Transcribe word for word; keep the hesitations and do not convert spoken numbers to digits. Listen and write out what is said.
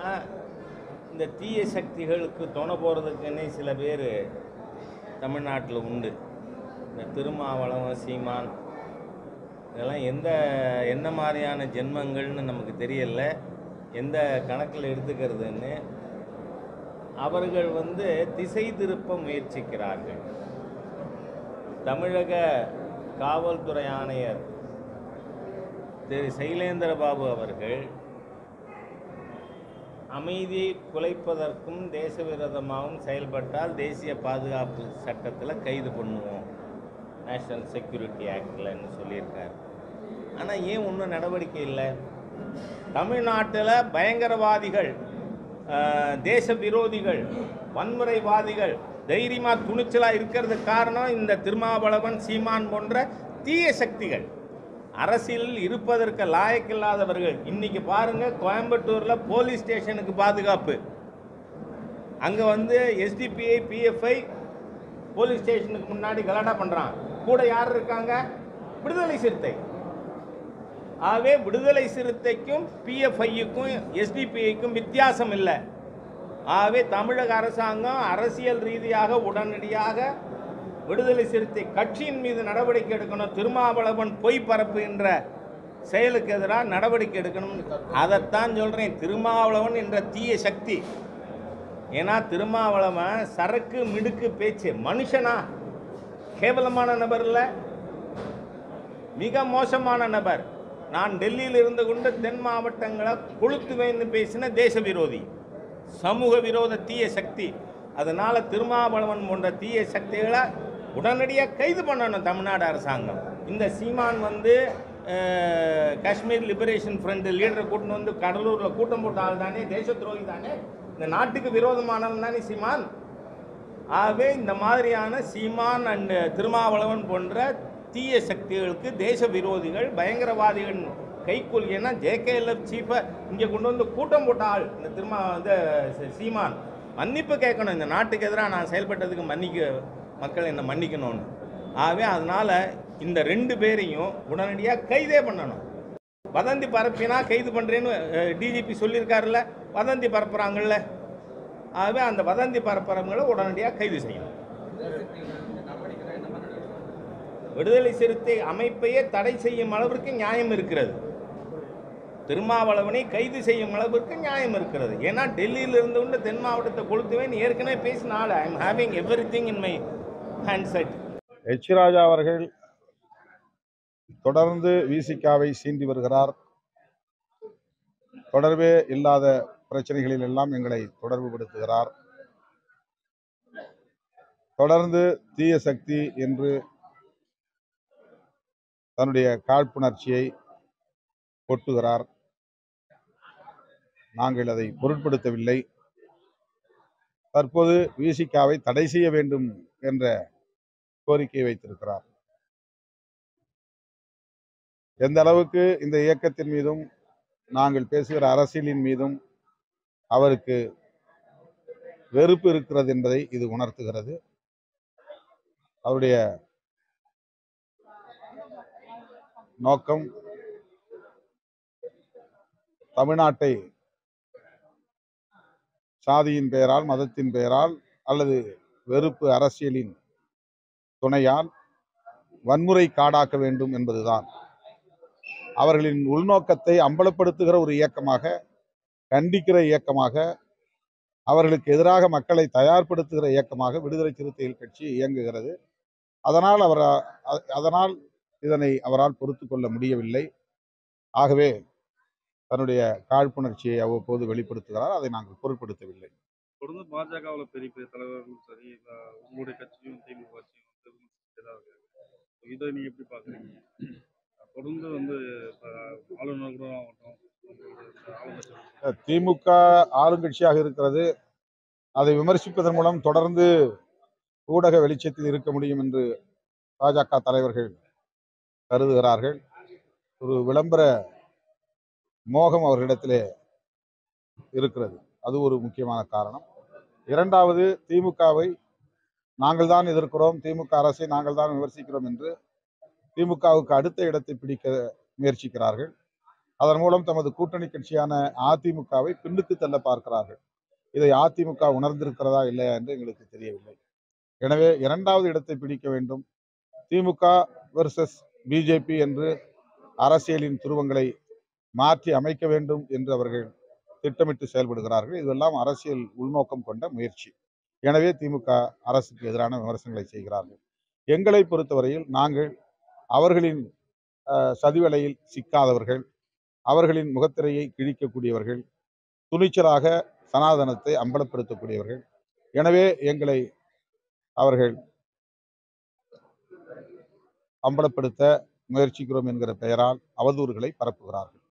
இந்த தீய சக்திகளுக்கு துணை போகிறதுக்குன்னே சில பேர் தமிழ்நாட்டில் உண்டு. இந்த திருமாவளவன், சீமான் இதெல்லாம் எந்த என்ன மாதிரியான ஜென்மங்கள்னு நமக்கு தெரியல, எந்த கணக்கில் எடுத்துக்கிறதுன்னு. அவர்கள் வந்து திசை திருப்ப முயற்சிக்கிறார்கள். தமிழக காவல்துறை ஆணையர் திரு சைலேந்திர பாபு அவர்கள் அமைதியை குலைப்பதற்கும் தேச விரோதமாகவும் செயல்பட்டால் தேசிய பாதுகாப்பு சட்டத்தில் கைது பண்ணுவோம், நேஷனல் செக்யூரிட்டி ஆக்ட்லன்னு சொல்லியிருக்கார். ஆனால் ஏன் ஒன்றும் நடவடிக்கை இல்லை? தமிழ்நாட்டில் பயங்கரவாதிகள், தேச விரோதிகள், வன்முறைவாதிகள் தைரியமாக துணிச்சலாக இருக்கிறதுக்கு காரணம் இந்த திருமாவளவன், சீமான் போன்ற தீய சக்திகள். அரசியலில் இருப்பதற்கு லாயக்கில்லாதவர்கள். இன்னைக்கு பாருங்க, கோயம்புத்தூரில் போலீஸ் ஸ்டேஷனுக்கு பாதுகாப்பு. அங்கே வந்து எஸ்டிபிஐ, பிஎஃப்ஐ போலீஸ் ஸ்டேஷனுக்கு முன்னாடி கலாட்டா பண்ணுறான். கூட யார் இருக்காங்க? விடுதலை சிறுத்தை. ஆகவே விடுதலை சிறுத்தைக்கும் பிஎஃப்ஐக்கும் எஸ்டிபிஐக்கும் வித்தியாசம் இல்லை. ஆகவே தமிழக அரசாங்கம் அரசியல் ரீதியாக உடனடியாக விடுதலை சிறுத்தை கட்சியின் மீது நடவடிக்கை எடுக்கணும். திருமாவளவன் பொய் பரப்புகின்ற செயலுக்கு எதிராக நடவடிக்கை எடுக்கணும். அதைத்தான் சொல்கிறேன், திருமாவளவன் என்ற தீய சக்தி. ஏன்னா திருமாவளவன் சரக்கு மிடுக்கு பேச்சு மனுஷனா? கேவலமான நபர் இல்லை, மிக மோசமான நபர். நான் டெல்லியில் இருந்து கொண்டு தென் மாவட்டங்களை கொளுத்துவேன்னு பேசின தேச விரோதி, சமூக விரோத தீய சக்தி. அதனால் திருமாவளவன் போன்ற தீய சக்திகளை உடனடியாக கைது பண்ணணும் தமிழ்நாடு அரசாங்கம். இந்த சீமான் வந்து காஷ்மீர் லிபரேஷன் ஃப்ரண்ட் லீடரை கூட்டின்னு வந்து கடலூரில் கூட்டம் போட்ட ஆள் தானே, தேச துரோகி தானே, இந்த நாட்டுக்கு விரோதமானவன் தானே சீமான். ஆகவே இந்த மாதிரியான சீமான் அண்ட் திருமாவளவன் போன்ற தீய சக்திகளுக்கு தேச விரோதிகள், பயங்கரவாதிகள் கைக்கூலி. ஏன்னா ஜேகேஎல்எஃப் சீஃபை இங்கே கொண்டு வந்து கூட்டம் போட்ட ஆள் இந்த திருமா இந்த சீமான். மன்னிப்பு கேட்கணும், இந்த நாட்டுக்கு எதிராக நான் செயல்பட்டதுக்கு மன்னிக்க மக்கள் என்னை மன்னிக்கணும்னு. ஆகவே அதனால் இந்த ரெண்டு பேரையும் உடனடியாக கைதே பண்ணணும். வதந்தி பரப்பினா கைது பண்ணுறேன்னு டிஜிபி சொல்லியிருக்காருல்ல, வதந்தி பரப்புகிறாங்கல்ல. ஆகவே அந்த வதந்தி பரப்புறவங்களை உடனடியாக கைது செய்யணும். விடுதலை சிறுத்தை அமைப்பையே தடை செய்யும் அளவிற்கு நியாயம் இருக்கிறது. திருமாவளவனை கைது செய்யும் அளவிற்கு நியாயம் இருக்கிறது. ஏன்னா டெல்லியில் இருந்து கொண்டு தென் மாவட்டத்தை கொளுத்துவேன் ஏற்கனவே பேசினால. I am having everything in my handset. H Raja அவர்கள் தொடர்ந்து விசிகாவை சீண்டி வருகிறார். தொடர்பே இல்லாத பிரச்சனைகளில் எல்லாம் எங்களை தொடர்பு படுத்துகிறார். தொடர்ந்து தீய சக்தி என்று தன்னுடைய காழ்ப்புணர்ச்சியை கொட்டுகிறார். நாங்கள் அதை பொருட்படுத்தவில்லை. தற்போது விசிகாவை தடை செய்ய வேண்டும் என்ற கோரிக்கை வைத்திருக்கிறார். எந்த அளவுக்கு இந்த இயக்கத்தின் மீதும் நாங்கள் பேசுகிற அரசியலின் மீதும் அவருக்கு வெறுப்பு இருக்கிறது என்பதை இது உணர்த்துகிறது. அவருடைய நோக்கம் தமிழ்நாட்டை சாதியின் பெயரால், மதத்தின் பெயரால் அல்லது வெறுப்பு அரசியலின் துணையால் வன்முறை காடாக்க வேண்டும் என்பதுதான். அவர்களின் உள்நோக்கத்தை அம்பலப்படுத்துகிற ஒரு இயக்கமாக, கண்டிக்கிற இயக்கமாக, அவர்களுக்கு எதிராக மக்களை தயார்படுத்துகிற இயக்கமாக விடுதலை சிறுத்தைகள் கட்சி இயங்குகிறது. அதனால் அவர் அதனால் இதனை அவரால் பொறுத்து கொள்ள முடியவில்லை. ஆகவே தன்னுடைய காழ்ப்புணர்ச்சியை அவ்வப்போது வெளிப்படுத்துகிறார். அதை நாங்கள் பொருட்படுத்தவில்லை. தொடர்ந்து பாஜகவில் பெரிய பெரிய தலைவர்களும் சரி, உங்களுடைய கட்சியும் திமுக கட்சியும் இதை நீங்க எப்படி பாக்குறீங்க? தொடர்ந்து வந்து ஆளுநர் கூட ஆகட்டும், திமுக ஆளுங்கட்சியாக இருக்கிறது. அதை விமர்சிப்பதன் மூலம் தொடர்ந்து ஊடக வெளிச்சத்தில் இருக்க முடியும் என்று பாஜக தலைவர்கள் கருதுகிறார்கள். ஒரு விளம்பர மோகம் அவர்களிடத்திலே இருக்கிறது. அது ஒரு முக்கியமான காரணம். இரண்டாவது, திமுகவை நாங்கள் தான் எதிர்க்கிறோம், திமுக அரசை நாங்கள் தான் விமர்சிக்கிறோம் என்று திமுகவுக்கு அடுத்த இடத்தை பிடிக்க முயற்சிக்கிறார்கள். அதன் மூலம் தமது கூட்டணி கட்சியான அதிமுகவை பின்னுக்கு தள்ள பார்க்கிறார்கள். இதை அதிமுக உணர்ந்திருக்கிறதா இல்லையா என்று எங்களுக்கு தெரியவில்லை. எனவே இரண்டாவது இடத்தை பிடிக்க வேண்டும். திமுக வெர்சஸ் பிஜேபி என்று அரசியலின் துருவங்களை மாற்றி அமைக்க வேண்டும் என்று அவர்கள் திட்டமிட்டு செயல்படுகிறார்கள். இதெல்லாம் அரசியல் உள்நோக்கம் கொண்ட முயற்சி. எனவே திமுக அரசுக்கு எதிரான விமர்சனங்களை செய்கிறார்கள். எங்களை பொறுத்தவரையில் நாங்கள் அவர்களின் சதிவலையில் சிக்காதவர்கள், அவர்களின் முகத்திரையை கிழிக்கக்கூடியவர்கள், துணிச்சலாக சனாதனத்தை அம்பலப்படுத்தக்கூடியவர்கள். எனவே எங்களை அவர்கள் அம்பலப்படுத்த முயற்சிக்கிறோம் என்கிற பெயரால் அவதூறுகளை பரப்புகிறார்கள்.